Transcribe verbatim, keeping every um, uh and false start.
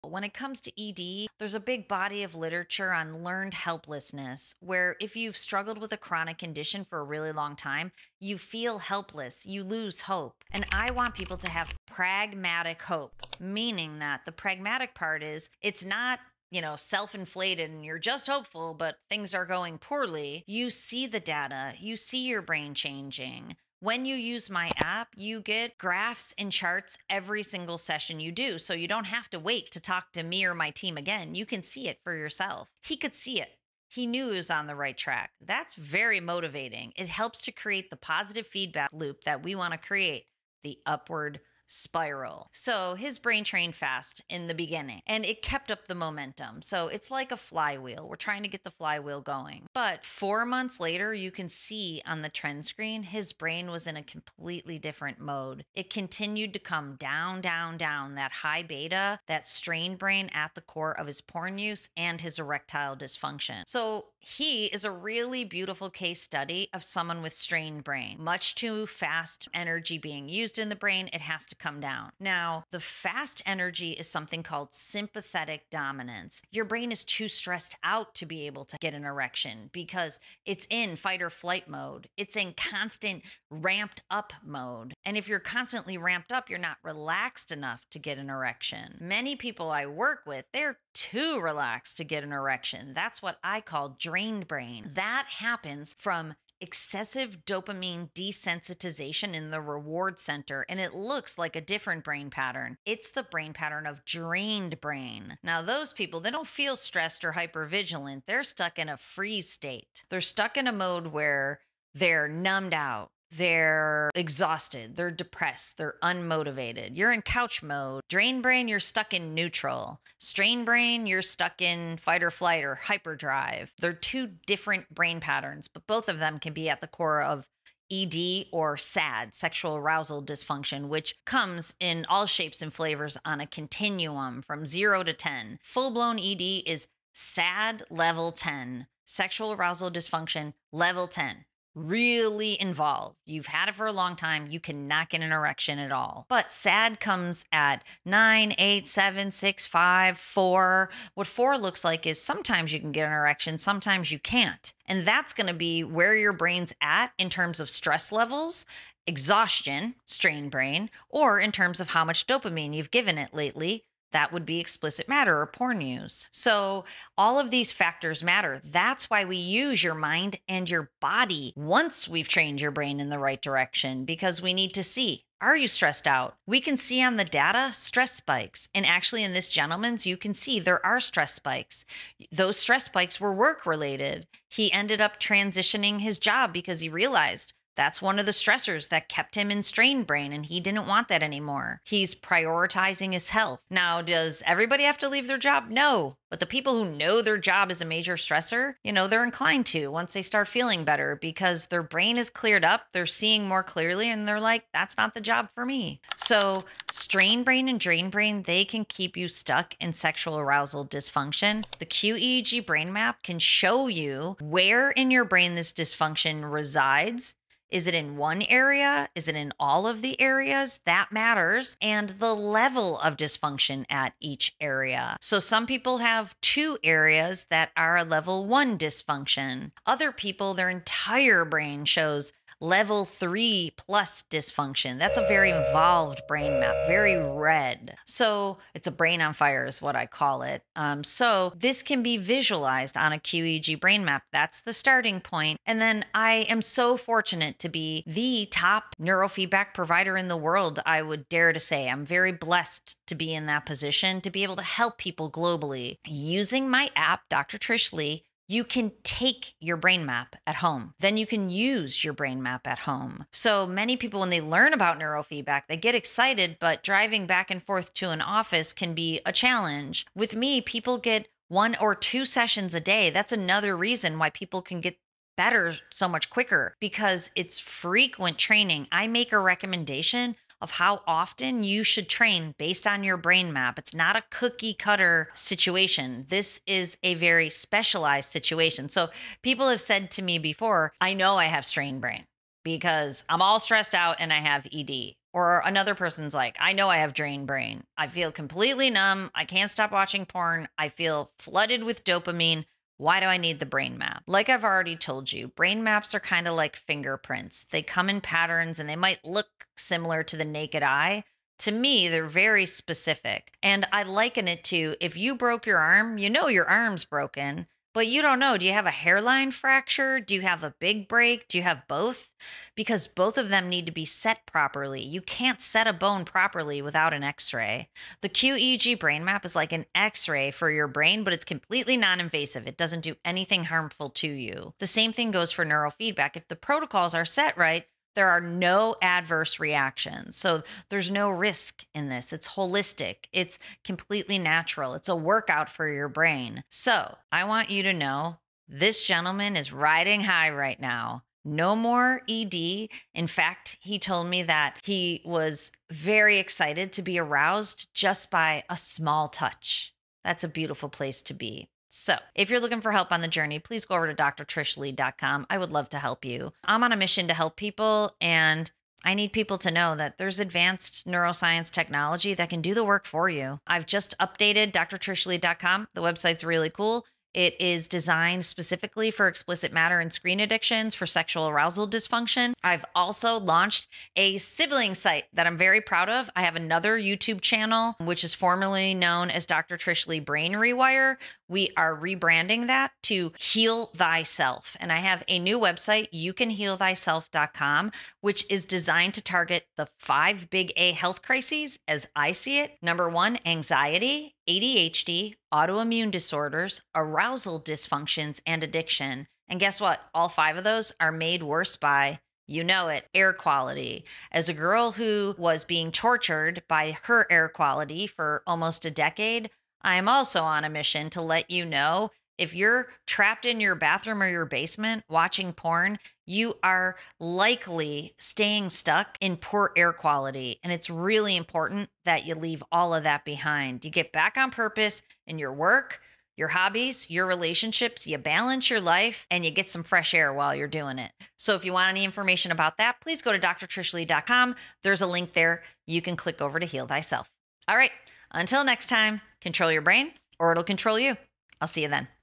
When it comes to E D, there's a big body of literature on learned helplessness, where if you've struggled with a chronic condition for a really long time, you feel helpless, you lose hope. And I want people to have pragmatic hope, meaning that the pragmatic part is it's not you know, self inflated and you're just hopeful, but things are going poorly. You see the data, you see your brain changing. When you use my app, you get graphs and charts every single session you do. So you don't have to wait to talk to me or my team again. You can see it for yourself. He could see it. He knew he was on the right track. That's very motivating. It helps to create the positive feedback loop that we want to create, the upward spiral. So his brain trained fast in the beginning and it kept up the momentum. So it's like a flywheel. We're trying to get the flywheel going. But four months later, you can see on the trend screen, his brain was in a completely different mode. It continued to come down, down, down, that high beta, that strained brain at the core of his porn use and his erectile dysfunction. So he is a really beautiful case study of someone with strained brain. Much too fast energy being used in the brain. It has to come down. Now, the fast energy is something called sympathetic dominance. Your brain is too stressed out to be able to get an erection because it's in fight or flight mode. It's in constant ramped up mode. And if you're constantly ramped up, you're not relaxed enough to get an erection. Many people I work with, they're too relaxed to get an erection. That's what I call drained brain. That happens from excessive dopamine desensitization in the reward center, and it looks like a different brain pattern. It's the brain pattern of drained brain. Now, those people, they don't feel stressed or hypervigilant. They're stuck in a freeze state. They're stuck in a mode where they're numbed out. They're exhausted, they're depressed, they're unmotivated. You're in couch mode. Drain brain, you're stuck in neutral. Strain brain, you're stuck in fight or flight or hyperdrive. They're two different brain patterns, but both of them can be at the core of E D or SAD, sexual arousal dysfunction, which comes in all shapes and flavors on a continuum from zero to ten. Full-blown E D is SAD level ten, sexual arousal dysfunction level ten. Really involved. You've had it for a long time. You cannot get an erection at all. But SAD comes at nine, eight, seven, six, five, four. What four looks like is sometimes you can get an erection, sometimes you can't. And that's going to be where your brain's at in terms of stress levels, exhaustion, strained brain, or in terms of how much dopamine you've given it lately. That would be explicit matter or porn use. So all of these factors matter. That's why we use your mind and your body once we've trained your brain in the right direction, because we need to see, are you stressed out? We can see on the data stress spikes. And actually in this gentleman's, you can see there are stress spikes. Those stress spikes were work related. He ended up transitioning his job because he realized that's one of the stressors that kept him in strained brain, and he didn't want that anymore. He's prioritizing his health. Now, does everybody have to leave their job? No. But the people who know their job is a major stressor, you know, they're inclined to once they start feeling better because their brain is cleared up, they're seeing more clearly, and they're like, that's not the job for me. So strained brain and drained brain, they can keep you stuck in sexual arousal dysfunction. The Q E E G brain map can show you where in your brain this dysfunction resides. Is it in one area? Is it in all of the areas? That matters. And the level of dysfunction at each area. So some people have two areas that are a level one dysfunction. Other people, their entire brain shows level three plus dysfunction. That's a very involved brain map, very red. So it's a brain on fire is what I call it. Um, so this can be visualized on a Q E E G brain map. That's the starting point. And then I am so fortunate to be the top neurofeedback provider in the world, I would dare to say. I'm very blessed to be in that position, to be able to help people globally. Using my app, Doctor Trish Leigh, you can take your brain map at home. Then you can use your brain map at home. So many people, when they learn about neurofeedback, they get excited, but driving back and forth to an office can be a challenge. With me, people get one or two sessions a day. That's another reason why people can get better so much quicker, because it's frequent training. I make a recommendation of how often you should train based on your brain map. It's not a cookie cutter situation. This is a very specialized situation. So people have said to me before, I know I have strained brain. because I'm all stressed out and I have E D. Or another person's like, I know I have drained brain. I feel completely numb. I can't stop watching porn. I feel flooded with dopamine. Why do I need the brain map? Like I've already told you, brain maps are kind of like fingerprints. They come in patterns and they might look similar to the naked eye. To me, they're very specific. And I liken it to if you broke your arm, you know your arm's broken, but you don't know. Do you have a hairline fracture? Do you have a big break? Do you have both? Because both of them need to be set properly. You can't set a bone properly without an x-ray. The Q E E G brain map is like an x-ray for your brain, but it's completely non-invasive. It doesn't do anything harmful to you. The same thing goes for neurofeedback. If the protocols are set right, there are no adverse reactions. So there's no risk in this. It's holistic. It's completely natural. It's a workout for your brain. So I want you to know this gentleman is riding high right now. No more E D. In fact, he told me that he was very excited to be aroused just by a small touch. That's a beautiful place to be. So if you're looking for help on the journey, please go over to d r trish leigh dot com. I would love to help you. I'm on a mission to help people, and I need people to know that there's advanced neuroscience technology that can do the work for you. I've just updated d r trish leigh dot com. The website's really cool. It is designed specifically for explicit matter and screen addictions for sexual arousal dysfunction. I've also launched a sibling site that I'm very proud of. I have another YouTube channel, which is formerly known as Doctor Trish Leigh Brain Rewire. We are rebranding that to Heal Thyself. And I have a new website, you can heal thyself dot com, which is designed to target the five big A health crises as I see it. Number one, anxiety, A D H D, autoimmune disorders, arousal dysfunctions, and addiction. And guess what? All five of those are made worse by, you know it, air quality. As a girl who was being tortured by her air quality for almost a decade, I am also on a mission to let you know if you're trapped in your bathroom or your basement watching porn, you are likely staying stuck in poor air quality. And it's really important that you leave all of that behind. You get back on purpose in your work, your hobbies, your relationships, you balance your life, and you get some fresh air while you're doing it. So if you want any information about that, please go to d r trish leigh dot com. There's a link there. You can click over to Heal Thyself. All right. Until next time, control your brain or it'll control you. I'll see you then.